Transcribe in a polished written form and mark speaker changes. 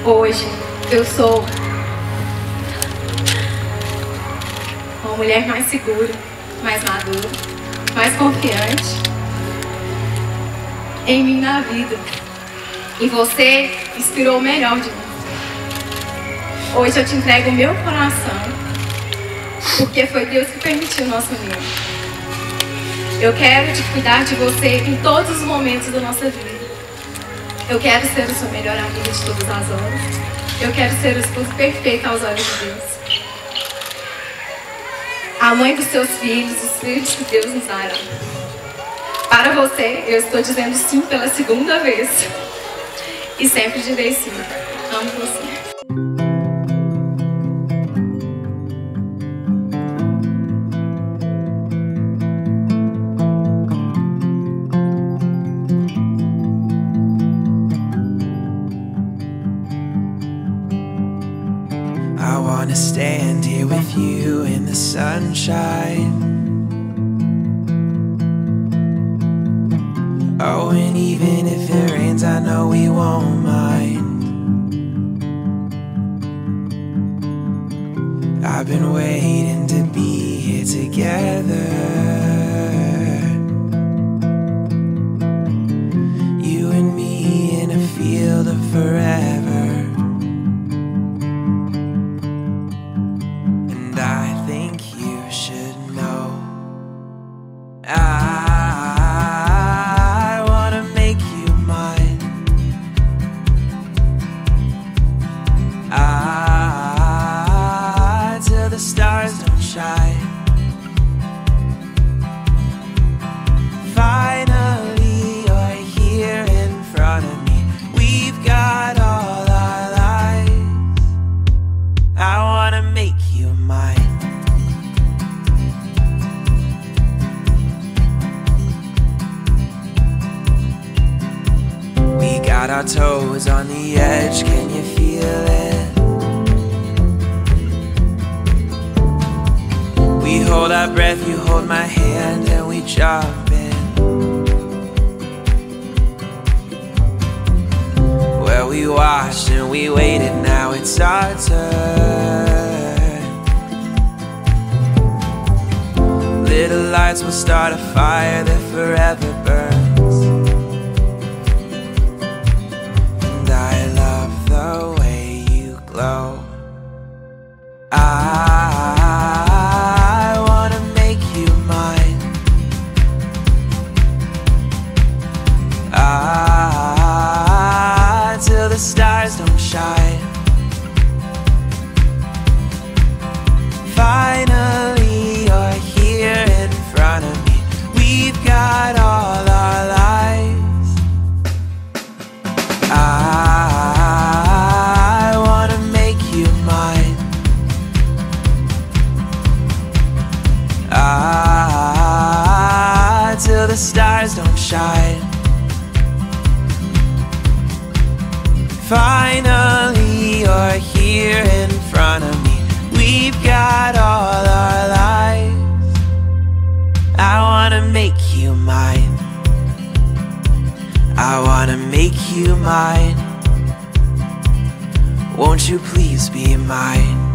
Speaker 1: Hoje eu sou uma mulher mais segura, mais madura, mais confiante em mim na vida. E você inspirou o melhor de mim. Hoje eu te entrego o meu coração, porque foi Deus que permitiu o nosso união. Eu quero te cuidar de você em todos os momentos da nossa vida. Eu quero ser a sua melhor amiga de todas as horas. Eu quero ser a esposa perfeita aos olhos de Deus. A mãe dos seus filhos, os filhos que Deus nos dará. Para você, eu estou dizendo sim pela segunda vez. E sempre direi sim. Amo você.
Speaker 2: I wanna stand here with you in the sunshine. Oh, and even if it rains, I know we won't mind. I've been waiting to be here together. You and me in a field of forever. I wanna make you mine. Till the stars don't shine. Finally, you're here in front of me. We've got all our lives. I wanna make you mine. Got our toes on the edge, can you feel it? We hold our breath, you hold my hand, and we jump in. Well, we watched and we waited, now it's our turn. Little lights will start a fire that forever burns. I wanna make you mine. Till the stars don't shine. Finally, you're here in front of me. We've got all our lives. I wanna make you mine. Till the stars don't shine. Finally, you're here in front of me. We've got all our lives. I wanna make you mine. I wanna make you mine. Won't you please be mine?